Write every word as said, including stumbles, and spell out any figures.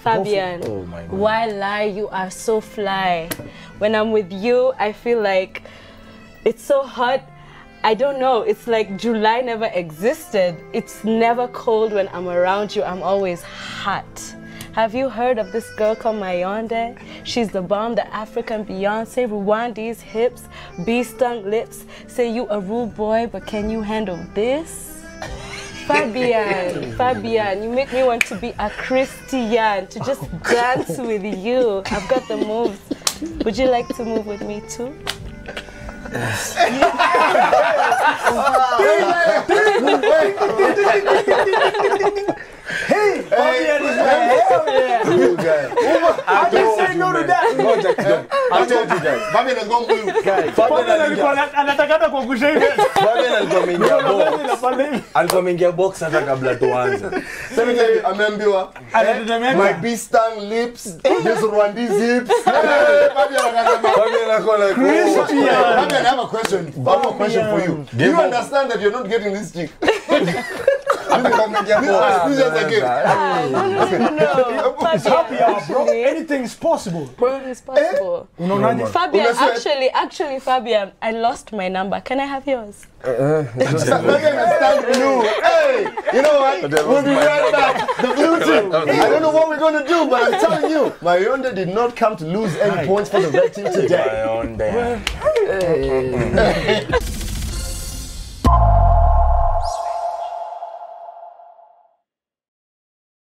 Fabian, Oh my God. why lie? You are so fly. When I'm with you, I feel like it's so hot. I don't know, it's like July never existed. It's never cold when I'm around you. I'm always hot. Have you heard of this girl called Mayonde? She's the bomb, the African Beyonce. Rwanda's hips, bee-stung lips. Say you a rude boy, but can you handle this? Fabian, Fabian, you make me want to be a Christian, to just dance with you. I've got the moves. Would you like to move with me too? Hey, Fabian is my hell yeah. You guys. I just say no to that. I told you guys. Fabian has gone blue. Guys, Fabian alikuwa anatakata kuangusha hivi. Fabian alikuwa ameingia box. Alikuwa ameingia box hata kabla tuanze. Sasa mimi ameambiwa my bee-stung lips, this Rwandese hips. Fabian anasema Fabian anakuwa like Christian. Fabian, I have a question. I have a question for you. Do you understand that you're not getting this chick? This is just a game. Ah, no, no, no, no. Fabian, Bro, anything is possible. it's possible. Unaonaje? Fabian, actually, actually, Fabian, I lost my number. Can I have yours? Fabian is stand blue. Hey, you know what? We'll be right back. The blue team. I don't know what we're going to do, but I'm telling you, Mayonde did not come to lose any points for the red team today. Mayonde.